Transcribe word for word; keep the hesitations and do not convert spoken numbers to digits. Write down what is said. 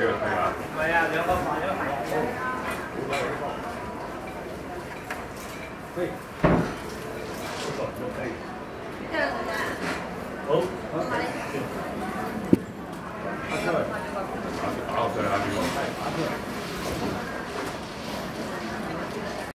个可以啊。 可以啊，两个跑，两个跑。可以。不错，就可以。 这个怎么样？ 哦。